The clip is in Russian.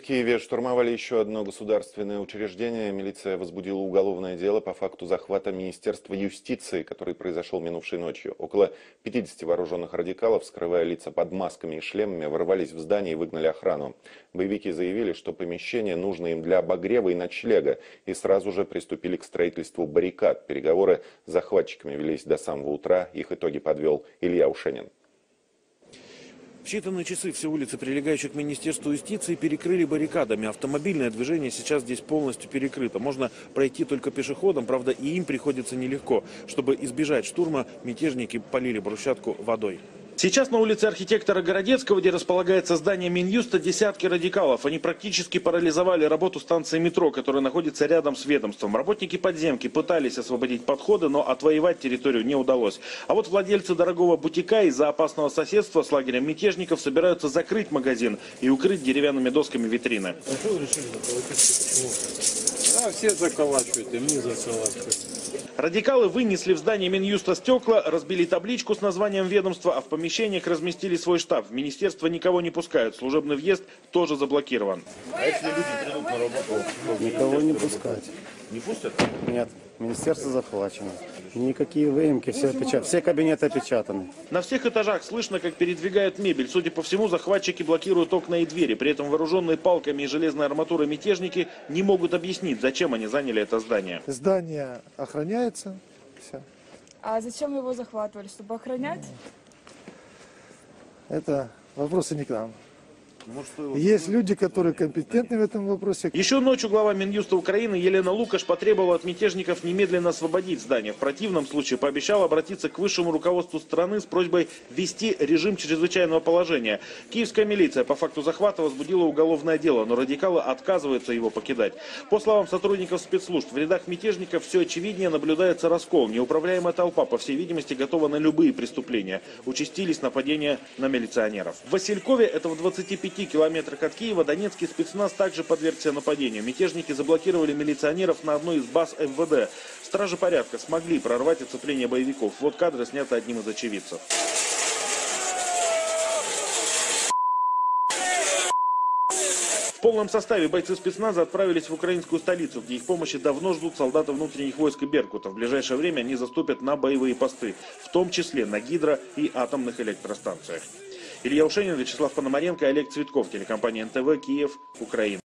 Киеве штурмовали еще одно государственное учреждение. Милиция возбудила уголовное дело по факту захвата Министерства юстиции, который произошел минувшей ночью. Около 50 вооруженных радикалов, скрывая лица под масками и шлемами, ворвались в здание и выгнали охрану. Боевики заявили, что помещение нужно им для обогрева и ночлега, и сразу же приступили к строительству баррикад. Переговоры с захватчиками велись до самого утра. Их итоги подвел Илья Ушенин. В считанные часы все улицы, прилегающие к Министерству юстиции, перекрыли баррикадами. Автомобильное движение сейчас здесь полностью перекрыто. Можно пройти только пешеходам, правда, и им приходится нелегко. Чтобы избежать штурма, мятежники полили брусчатку водой. Сейчас на улице архитектора Городецкого, где располагается здание Минюста, десятки радикалов. Они практически парализовали работу станции метро, которая находится рядом с ведомством. Работники подземки пытались освободить подходы, но отвоевать территорию не удалось. А вот владельцы дорогого бутика из-за опасного соседства с лагерем мятежников собираются закрыть магазин и укрыть деревянными досками витрины. А что вы решили заколотить? Почему? Все заколачивают, и мы заколачиваем. Радикалы вынесли в здание Минюста стекла, разбили табличку с названием ведомства, а в помещениях разместили свой штаб. В министерство никого не пускают, служебный въезд тоже заблокирован. А если люди придут на работу? Никого не пускать. Не пустят? Нет, министерство захвачено. Никакие выемки, все кабинеты опечатаны. На всех этажах слышно, как передвигают мебель. Судя по всему, захватчики блокируют окна и двери. При этом вооруженные палками и железной арматурой мятежники не могут объяснить, зачем они заняли это здание. Здание охраняется. Все. А зачем его захватывали? Чтобы охранять? Это вопросы не к нам. Есть люди, которые компетентны в этом вопросе. Еще ночью глава Минюста Украины Елена Лукаш потребовала от мятежников немедленно освободить здание. В противном случае пообещала обратиться к высшему руководству страны с просьбой ввести режим чрезвычайного положения. Киевская милиция по факту захвата возбудила уголовное дело, но радикалы отказываются его покидать. По словам сотрудников спецслужб, в рядах мятежников все очевиднее наблюдается раскол. Неуправляемая толпа, по всей видимости, готова на любые преступления. Участились нападения на милиционеров. В Василькове, это в 25 километрах от Киева, донецкий спецназ также подвергся нападению. Мятежники заблокировали милиционеров на одной из баз МВД. Стражи порядка смогли прорвать оцепление боевиков. Вот кадры сняты одним из очевидцев. В полном составе бойцы спецназа отправились в украинскую столицу, где их помощи давно ждут солдаты внутренних войск и Беркута. В ближайшее время они заступят на боевые посты, в том числе на гидро- и атомных электростанциях. Илья Ушенин, Вячеслав Пономаренко, Олег Цветков, телекомпания НТВ, Киев, Украина.